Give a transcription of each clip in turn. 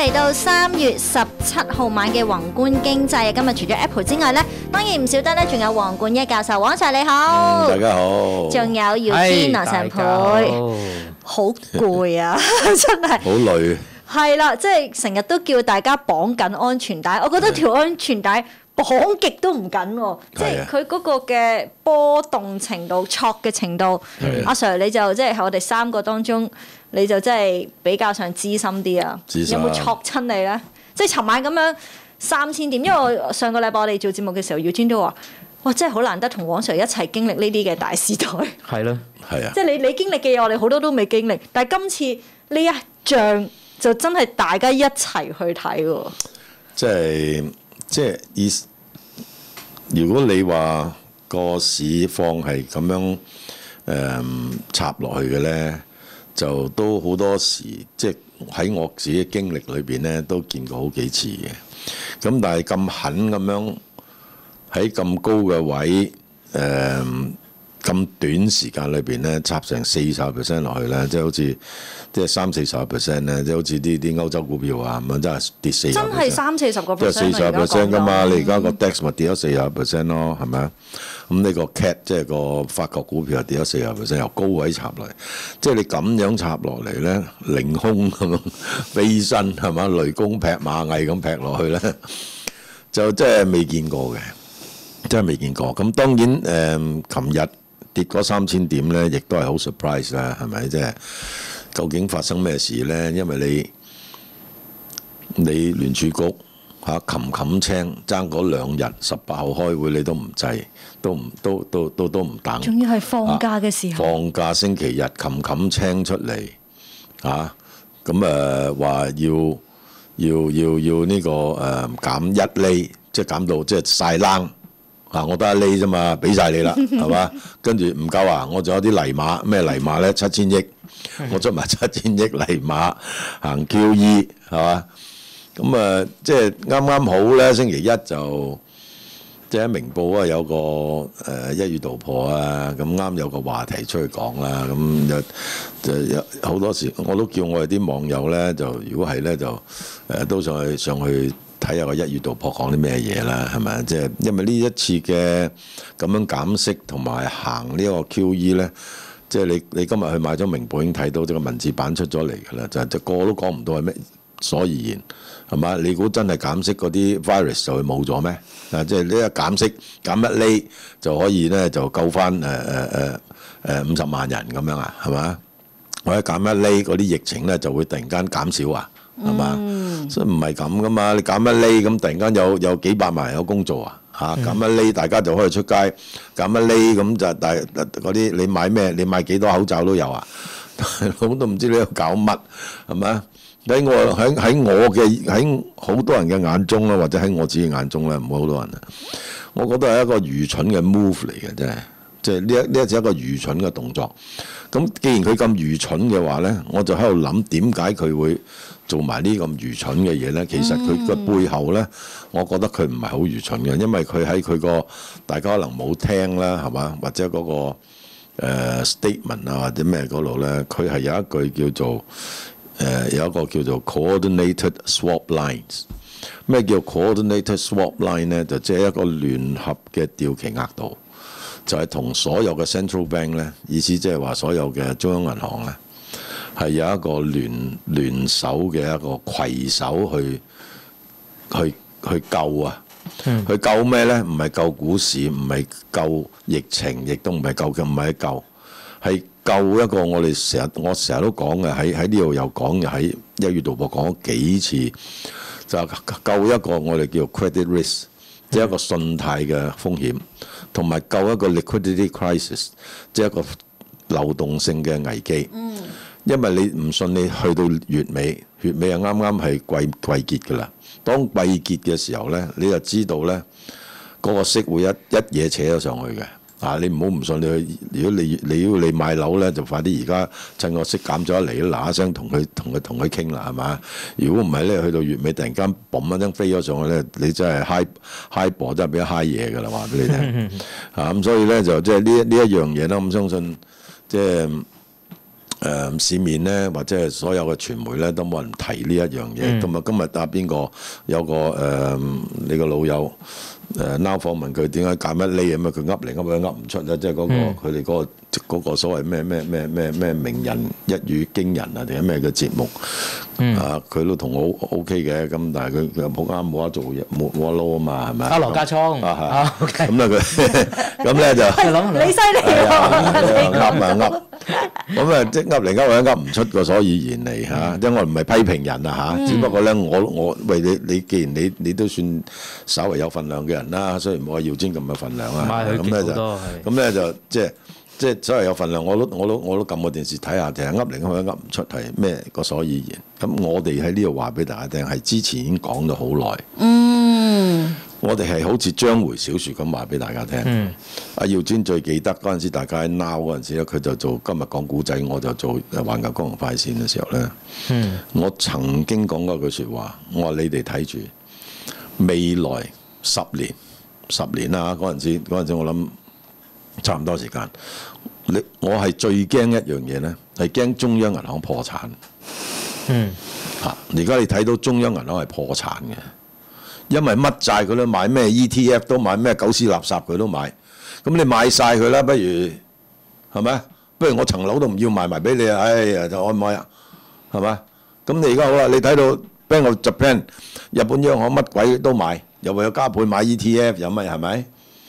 嚟到3月17號晚嘅宏觀經濟，今日除咗 Apple 之外咧，當然唔少得咧，仲有黃冠一教授，黃 Sir 你好， 大家好， 仲有姚堅羅常培，好攰啊，真係好累， 係啦，即係成日都叫大家綁緊安全帶，我覺得條安全帶綁極都唔緊喎，即係佢嗰個嘅波動程度、挫嘅程度，阿 Sir 你就即係喺我哋3個當中。你就真係比較上資深啲啊！有冇挫親你咧？即係尋晚咁樣3000點，因為我上個禮拜我哋做節目嘅時候，姚天都話：哇，真係好難得同黃 Sir 一齊經歷呢啲嘅大時代。 係咯，係啊！ 即係你經歷嘅嘢，我哋好多都未經歷，但係今次呢一仗就真係大家一齊去睇喎。 即係意思，如果你話個市況係咁樣插落去嘅咧。就都好多時，即係喺我自己嘅經歷裏邊咧，都見過好幾次嘅。咁但係咁狠咁樣喺咁高嘅位，咁短時間裏邊咧，插成40% 落去咧，即係好似即係30-40% 咧，即係好似啲歐洲股票啊咁樣，真係跌40%。 真係30-40%。即係 40%㗎嘛？你而家個 DAX 咪跌咗40% 咯，係咪啊？咁呢個 CAC 即係個法國股票又跌咗40%，由高位插落嚟，即係你咁樣插落嚟咧，凌空咁樣飛身係嘛？雷公劈螞蟻咁劈落去咧，就真係未見過嘅，真係未見過。咁當然琴日跌嗰3000點咧，亦都係好 surprise 啦，係咪？即係究竟發生咩事咧？因為你聯儲局冚青爭嗰2日18號開會，你都唔制，都唔等。 仲要係放假嘅時候。 放假星期日冚青出嚟咁話要呢個減1厘，即係減到即係晒冷我得1厘啫嘛，俾晒你啦，係嘛？跟住唔夠啊，我仲有啲泥馬，咩泥馬咧？7000億，我出埋7000億泥馬行 QE 係嘛？咁即係啱好咧，星期一就即係喺明報啊，有個一語道破啊，咁啱有個話題出去講啦，咁有好多時我都叫我哋啲網友咧，就如果係咧就都上去睇下個一語道破講啲咩嘢啦，係咪？即係因為呢一次嘅咁樣減息同埋行呢個 QE 咧，即係你今日去買咗明報已經睇到，即係個文字版出咗嚟㗎啦，就個個都講唔到係咩所以然。係嘛？你估真係減息嗰啲 virus 就會冇咗咩？即係呢個減息減1厘就可以咧就救翻50萬人咁樣啊？係嘛？或者減1厘嗰啲疫情咧就會突然間減少啊？係嘛？所以唔係咁噶嘛？你減1厘咁突然間有幾百萬人有工做啊？減1厘大家就可以出街，減1厘咁就但係嗰啲你買咩？你買幾多口罩都有啊？我都唔知你喺度搞乜係咪？喺好多人嘅眼中咧，或者喺我自己眼中咧，唔會好多人啊。我覺得係一個愚蠢嘅 move 嚟嘅，真係，即係呢一隻一個愚蠢嘅動作。咁既然佢咁愚蠢嘅話咧，我就喺度諗點解佢會做埋呢咁愚蠢嘅嘢咧？其實佢個背後咧，我覺得佢唔係好愚蠢嘅，因為佢喺佢個大家可能冇聽啦，係嘛？或者嗰個statement 啊，或者咩嗰度咧，佢係有一句叫做。有一個叫做 coordinated swap lines。咩叫 coordinated swap line 呢？就即係一個聯合嘅掉期額度，就係同所有嘅 central bank 呢，意思即係話所有嘅中央銀行呢，係有一個聯手嘅一個攜手去救啊！去救咩呢？唔係救股市，唔係救疫情，亦都唔係救嘅，唔係救，係救一個我成日都講嘅，喺呢度又講嘅，喺一語道破講咗幾次，就救一個我哋叫 credit risk，即係一個信貸嘅風險，同埋救一個 liquidity crisis，即係一個流動性嘅危機。因為你唔信，你去到月尾又啱啱係季結㗎啦。當季結嘅時候呢，你就知道呢嗰個息會一嘢扯咗上去嘅。你唔好唔信，如果你買樓咧，就快啲而家趁個息減咗一嚟，嗱一聲同佢傾啦，係嘛？如果唔係咧，去到月尾突然間嘣一聲飛咗上去咧，你真係 high 博，真係俾咗 high 嘢㗎啦，話俾你聽。咁所以咧就即係呢一樣嘢啦。咁相信即係市面咧，或者係所有嘅傳媒咧，都冇人提呢一樣嘢。咁啊，今日答邊個有個你個老友now 訪問佢點解減一厘咁啊？佢噏嚟噏去噏唔出咧，即係嗰個佢哋嗰個所謂咩名人一語驚人啊，定係咩嘅節目啊？佢都同我 OK 嘅，咁但係佢又冇啱冇得做嘢，冇得撈啊嘛，係咪？ 阿羅家聰咁咧佢咁咧就你犀利喎！ 噏咁啊，即係噏嚟噏去噏唔出個所以然嚟嚇，因為我唔係批評人啊嚇，只不過咧我喂你既然你都算稍為有份量嘅人啦，雖然冇阿耀尊咁嘅份量啊，咁咧就即係所謂有份量，我都撳個電視睇下，淨係噏嚟噏去噏唔出係咩個所以然。咁我哋喺呢度話俾大家聽，係之前已經講咗好耐。我哋係好似章回小説咁話俾大家聽。阿耀尊最記得嗰陣時，大家喺 Now 嗰陣時咧，佢就做今日講古仔，我就做環球金融快線嘅時候咧。我曾經講過句説話，我話你哋睇住未來10年啦，嗰陣時我諗差唔多時間。我係最驚一樣嘢咧，係驚中央銀行破產。而家你睇到中央銀行係破產嘅。因為乜債佢都買，咩 ETF 都買，咩狗屎垃圾佢都買。咁你買晒佢啦，不如係咪？不如我層樓都唔要賣埋俾你啊！哎呀，就安唔安啊？係咪？咁你而家好啦，你睇到 Bank of Japan 日本央行乜鬼都買，又為咗加倍買 ETF，有乜係咪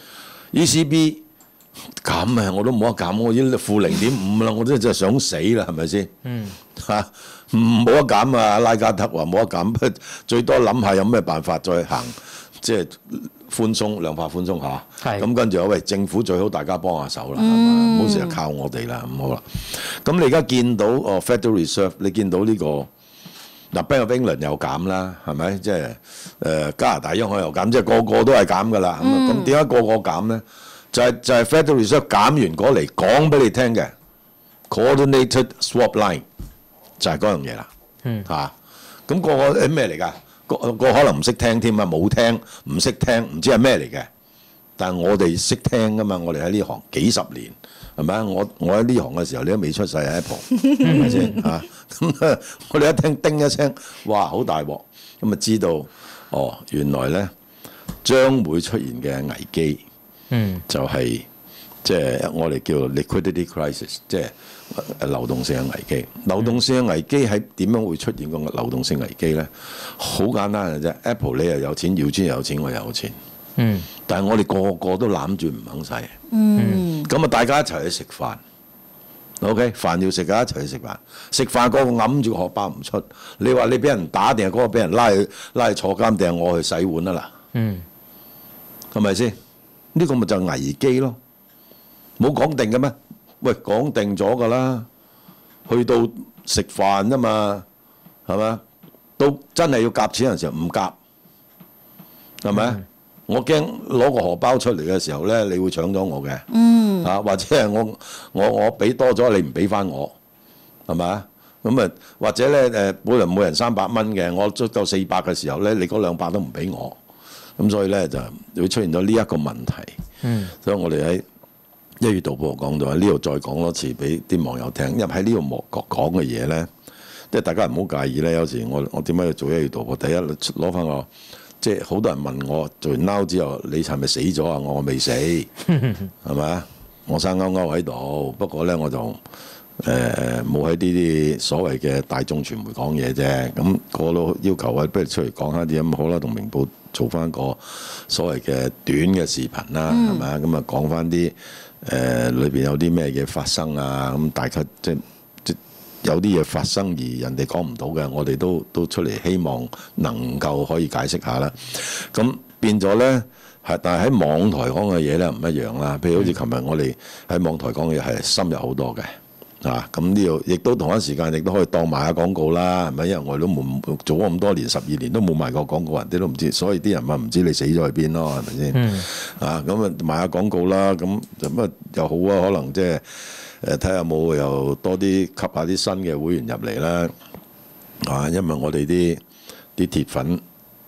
？ECB 減啊，我都冇得減，我已經負0.5啦，我真係想死啦，係咪先？嚇！冇得減啊！拉加德話冇得減，最多諗下有咩辦法再行，即係寬鬆量化寬鬆下。咁跟住喂，政府最好大家幫下手啦，係嘛？唔好成日靠我哋啦，咁好啦。咁你而家見到Federal Reserve， 你見到呢個嗱 Bank of England 又減啦，係咪？即係加拿大央行又減，即係個個都係減㗎啦。咁點解個個減咧？就係 Federal Reserve 減完過嚟講俾你聽嘅 Coordinated Swap Line。就係嗰樣嘢啦，咁個個咩嚟㗎？個可能唔識聽添啊，冇聽，唔識聽，唔知係咩嚟嘅。但係我哋識聽㗎嘛，我哋喺呢行幾十年，係咪啊？我喺呢行嘅時候，你都未出世，Apple 係咪先嚇？咁我哋一聽叮一聲，哇，好大鑊！咁啊知道原來咧將會出現嘅危機，就係即係我哋叫 liquidity crisis， 即係流動性嘅危機。流動性嘅危機喺點樣會出現個流動性危機咧？好簡單嘅啫。Apple 你又有錢，耀尊又有錢，我又有錢。但係我哋個個都攬住唔肯使。咁啊，大家一齊去食飯。OK， 飯要食㗎，一齊去食飯。食飯嗰個揞住個荷包唔出。你話你俾人打定係嗰個俾人拉去坐監定係我去洗碗啊嗱？係咪先？呢個咪就係危機咯。冇講定嘅咩？喂，講定咗㗎啦，去到食飯啫嘛，係咪？到真係要夾錢嘅時候唔夾，係咪？我驚攞個荷包出嚟嘅時候咧，你會搶咗我嘅，或者係我俾多咗，你唔俾翻我，係咪？咁啊，或者咧每人300蚊嘅，我足夠400嘅時候咧，你嗰200都唔俾我，咁所以咧就會出現咗呢一個問題。所以我哋喺1月度報講到喺呢度再講多次俾啲網友聽，因為喺呢度講嘅嘢咧，即係大家唔好介意咧。有時我點解要做1月度？第一攞翻個，即係好多人問我做完 Now 之後，你係咪死咗啊？我未死，係咪啊？我生勾勾喺度，不過咧我就冇喺呢啲所謂嘅大眾傳媒講嘢啫。咁個都要求啊，不如出嚟講下啲咁好啦，同明報做翻個所謂嘅短嘅視頻啦，係咪啊？咁啊講翻啲。裏邊有啲咩嘢發生啊？咁大家即有啲嘢發生而人哋講唔到嘅，我哋都出嚟希望能夠可以解釋下啦。咁變咗呢，但係喺網台講嘅嘢呢唔一樣啦。譬如好似琴日我哋喺網台講嘅嘢係深入好多嘅。咁呢度亦都同一時間亦都可以當賣下廣告啦，係咪？因為我哋都冇做咗咁多年12年都冇賣過廣告，人哋都唔知，所以啲人話唔知你死咗喺邊咯，係咪先？咁啊賣下廣告啦，咁咁啊又好啊，可能即係睇下有冇又多啲吸下啲新嘅會員入嚟啦。因為我哋啲鐵粉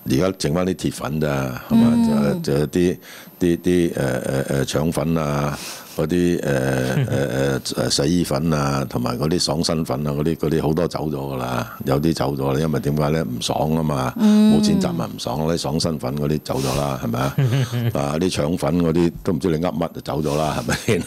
而家剩翻啲鐵粉咋，係嘛？就有啲腸粉啊，嗰啲洗衣粉啊，同埋嗰啲爽身粉啊，嗰啲好多走咗噶啦，有啲走咗啦，因為點解咧？唔爽啊嘛，冇錢賺咪唔爽咯，啲爽身粉嗰啲走咗啦，係咪啊？啊啲腸粉嗰啲都唔知你噏乜就走咗啦，係咪先？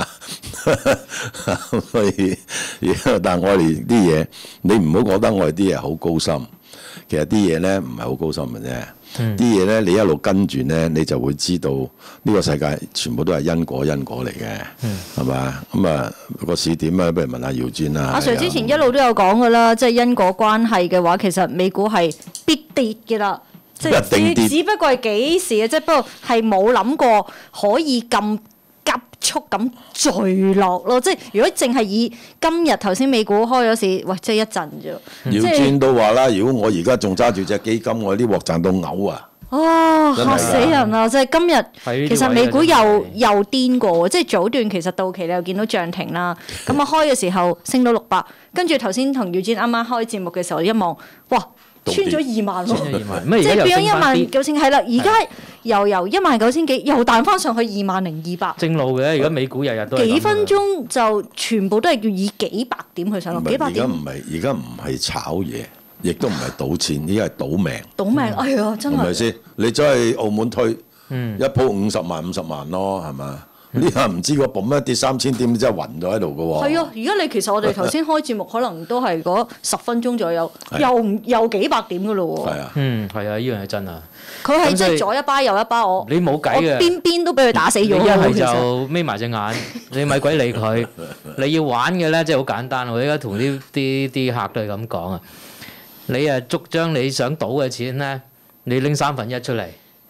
所以，但係我哋啲嘢，你唔好覺得我哋啲嘢好高深。其實啲嘢咧唔係好高深嘅啫，啲嘢咧你一路跟住咧，你就會知道呢個世界全部都係因果嚟嘅，係嘛？咁啊個市點啊？不如問下姚尊啦。阿 Sir 之前一路都有講㗎啦，即係因果關係嘅話，其實美股係必跌嘅啦，即係只不過係幾時嘅啫，不過係冇諗過可以咁急速咁墜落咯，即係如果淨係以今日頭先美股開咗市，喂，即係一陣啫。 姚尊都話啦，如果我而家仲揸住隻基金，我呢鑊賺到嘔啊！ 哦，嚇死人啦！即係今日其實美股又癲過喎，即係早段其實到期你又見到漲停啦，咁啊開嘅時候升到600，跟住頭先同姚尊啱啱開節目嘅時候一望，哇！穿咗2萬喎，即係變咗19000，係啦，而家由19000幾又彈翻上去20200。 正路嘅，而家美股日日都幾分鐘就全部都係要以幾百點去上落，幾百點。 而家唔係炒嘢，亦都唔係賭錢，而家係賭命。 賭命，哎呀，真係。 係咪先？你走去澳門推，一鋪50萬咯，係嘛？呢下唔知個嘣一跌3000點，真係暈咗喺度嘅喎。 係啊，而家其實我哋頭先開節目，可能都係嗰10分鐘左右，又幾百點嘅咯喎。 係啊， 係啊，呢樣係真啊。 佢係即係左一巴右一巴，我你冇計嘅， 邊都俾佢打死咗。 一係就眯埋隻眼，你咪鬼理佢。你要玩嘅咧，即係好簡單。我而家同啲客都係咁講啊。你將你想賭嘅錢咧，你拎1/3出嚟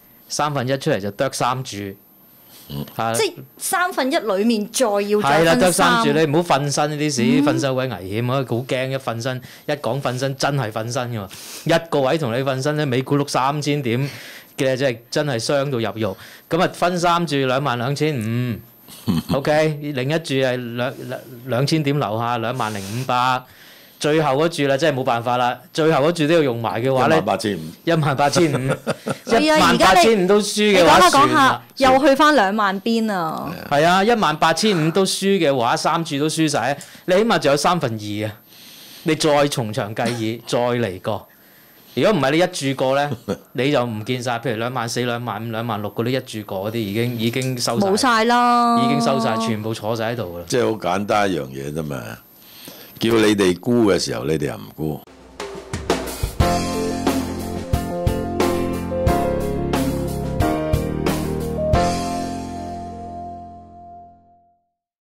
，1/3出嚟就剁3注。 即係1/3裡面再要係啦，得3注，你唔好瞓身呢啲事，瞓身位危險啊！好驚一瞓身，一講瞓身真係瞓身㗎嘛，一個位同你瞓身咧，美股碌3000點嘅，真係傷到入肉。咁啊分3注22,500 ，OK， 另一注係2000點樓下20500。最後嗰注啦，真係冇辦法啦！最後嗰注都要用埋嘅話咧，18500，18500都輸嘅話， 講下又去翻2萬邊啊！ 係啊，18500都輸嘅話，3注都輸晒，你起碼仲有2/3啊！你再從長計議，再嚟過。如果唔係你一注過咧，你就唔見晒。譬如24000、25000、26000嗰啲一注過嗰啲，已經收晒。 冇晒啦！ 已經收晒，全部坐晒喺度㗎啦。 即係好簡單一樣嘢啫嘛。叫你哋估嘅時候，你哋又唔估。